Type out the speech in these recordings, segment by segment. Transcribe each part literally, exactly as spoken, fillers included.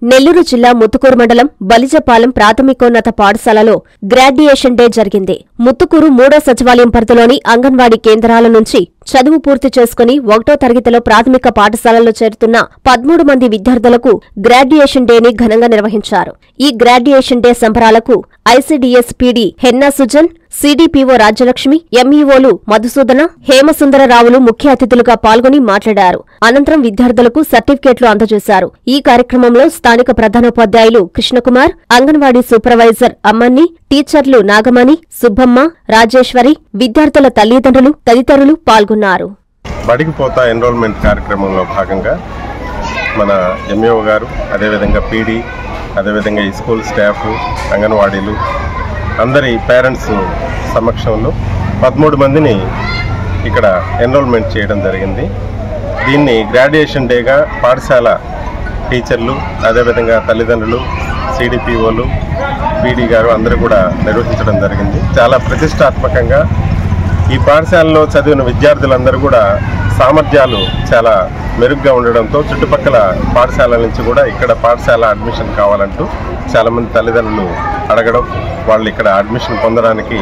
నెల్లూరు జిల్లా ముత్తుకూరు మండలం బలిజపాలెం ప్రాథమికోన్నత పాఠశాలలో గ్రాడ్యుయేషన్ డే జరిగింది. ముత్తుకూరు మూడో సచివాలయం పరిధిలోని అంగన్వాడీ కేంద్రాల నుంచి చదువు పూర్తి చేసుకుని ఒకటో తరగతిలో ప్రాథమిక పాఠశాలలో చేరుతున్న పదమూడు మంది విద్యార్థులకు గ్రాడ్యుయేషన్ డేని ఘనంగా నిర్వహించారు. ఈ గ్రాడ్యుయేషన్ డే సంబరాలకు ICDS PD Henna Sujan, CDPO Rajyalakshmi, ఎంఈఓలు మధుసూదన, హేమసుందరరావులు ముఖ్య అతిథులుగా పాల్గొని మాట్లాడారు. అనంతరం విద్యార్థులకు సర్టిఫికేట్లు అందజేశారు. ఈ కార్యక్రమంలో స్థానిక ప్రధానోపాధ్యాయులు కృష్ణకుమార్, అంగన్వాడీ సూపర్వైజర్ అమ్మన్ని, టీచర్లు నాగమణి, సుబ్బమ్మ, రాజేశ్వరి, విద్యార్థుల తల్లిదండ్రులు తదితరులు పాల్గొన్నారు. బడికి పోతా ఎన్రోల్మెంట్ కార్యక్రమంలో భాగంగా మన ఎంఈఓ గారు, అదేవిధంగా పీడీ, అదేవిధంగా ఈ స్కూల్ స్టాఫ్, అంగన్వాడీలు అందరి పేరెంట్స్ సమక్షంలో పదమూడు మందిని ఇక్కడ ఎన్రోల్మెంట్ చేయడం జరిగింది. దీన్ని గ్రాడ్యుయేషన్ డేగా పాఠశాల టీచర్లు, అదేవిధంగా తల్లిదండ్రులు, సీడీపీఓలు, పీడీ గారు అందరూ కూడా నిర్వహించడం జరిగింది. చాలా ప్రతిష్టాత్మకంగా ఈ పాఠశాలలో చదివిన విద్యార్థులందరూ కూడా సామర్థ్యాలు చాలా మెరుగ్గా ఉండడంతో చుట్టుపక్కల పాఠశాలల నుంచి కూడా ఇక్కడ పాఠశాల అడ్మిషన్ కావాలంటూ చాలామంది తల్లిదండ్రులు అడగడం, వాళ్ళు ఇక్కడ అడ్మిషన్ పొందడానికి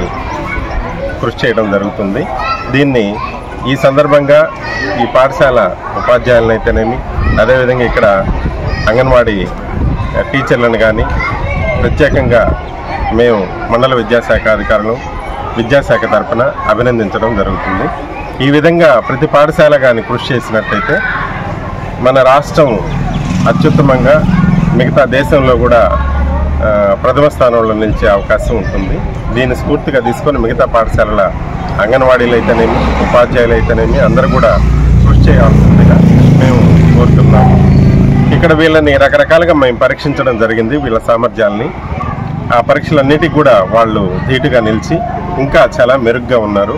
కృషి చేయడం జరుగుతుంది. దీన్ని ఈ సందర్భంగా ఈ పాఠశాల ఉపాధ్యాయులనైతేనేమి, అదేవిధంగా ఇక్కడ అంగన్వాడీ టీచర్లను కానీ ప్రత్యేకంగా మేము మండల విద్యాశాఖ అధికారులు విద్యాశాఖ తరఫున అభినందించడం జరుగుతుంది. ఈ విధంగా ప్రతి పాఠశాల కానీ కృషి చేసినట్లయితే మన రాష్ట్రం అత్యుత్తమంగా మిగతా దేశంలో కూడా ప్రథమ స్థానంలో నిలిచే అవకాశం ఉంటుంది. దీన్ని స్ఫూర్తిగా తీసుకొని మిగతా పాఠశాలల అంగన్వాడీలు అయితేనేమి, ఉపాధ్యాయులు అయితేనేమి అందరూ కూడా కృషి చేయాల్సిందిగా మేము కోరుతున్నాము. ఇక్కడ వీళ్ళని రకరకాలుగా మేము పరీక్షించడం జరిగింది. వీళ్ళ సామర్థ్యాలని ఆ పరీక్షలన్నిటికీ కూడా వాళ్ళు ధీటుగా నిలిచి ఇంకా చాలా మెరుగ్గా ఉన్నారు.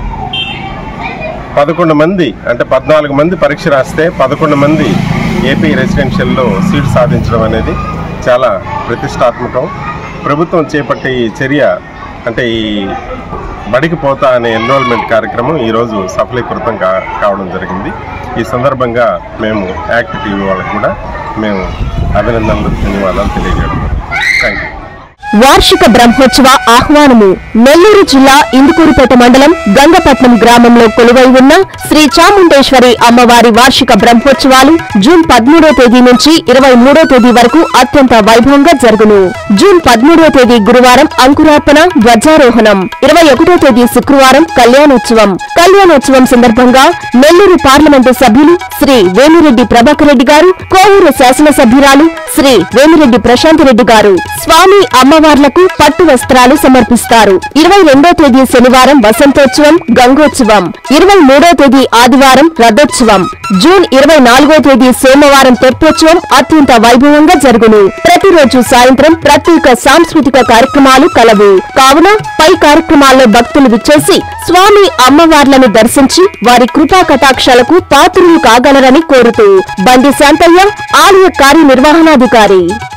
పదకొండు మంది అంటే పద్నాలుగు మంది పరీక్ష రాస్తే పదకొండు మంది ఏపీ రెసిడెన్షియల్లో సీట్ సాధించడం అనేది చాలా ప్రతిష్టాత్మకం. ప్రభుత్వం చేపట్టే ఈ చర్య అంటే ఈ బడికి పోతా అనే ఎన్రోల్మెంట్ కార్యక్రమం ఈరోజు సఫలీకృతం కా కావడం జరిగింది. ఈ సందర్భంగా మేము యాక్ట్ టీవీ వాళ్ళకు కూడా మేము అభినందనలు, ధన్యవాదాలు తెలియజేయడం. Thank you. వార్షిక బ్రహ్మోత్సవ ఆహ్వానము. నెల్లూరు జిల్లా ఇందుకూరుపేట మండలం గంగపట్నం గ్రామంలో కొలువై ఉన్న శ్రీ చాముండేశ్వరి అమ్మవారి వార్షిక బ్రహ్మోత్సవాలు జూన్ పదమూడో తేదీ నుంచి ఇరవై మూడో తేదీ వరకు అత్యంత వైభవంగా జరుగును. జూన్ పదమూడో తేదీ గురువారం అంకురార్పణ, ధ్వజారోహణం. ఇరవై ఒకటో తేదీ శుక్రవారం కళ్యాణోత్సవం. కళ్యాణోత్సవం సందర్భంగా నెల్లూరు పార్లమెంటు సభ్యులు శ్రీ వేమిరెడ్డి ప్రభాకర్ రెడ్డి గారు, కోవూరు శాసనసభ్యురాలు శ్రీ వేమిరెడ్డి ప్రశాంత్ రెడ్డి గారు స్వామి అమ్మవార్లకు పట్టు వస్త్రాలు సమర్పిస్తారు. ఇరవై రెండో తేదీ శనివారం వసంతోత్సవం, గంగోత్సవం. ఇరవై మూడో తేదీ ఆదివారం రథోత్సవం. జూన్ ఇరవై నాలుగో తేదీ సోమవారం తెప్పోత్సవం అత్యంత వైభవంగా జరుగును. ప్రతిరోజు సాయంత్రం ప్రత్యేక సాంస్కృతిక కార్యక్రమాలు కలవు. కావున పై కార్యక్రమాల్లో భక్తులు విచ్చేసి స్వామి అమ్మవార్లను దర్శించి వారి కృపా కటాక్షాలకు పాత్రులు కాగలరని కోరుతూ బండి శాంతయ్య, ఆలయ కార్యనిర్వహణాధికారి.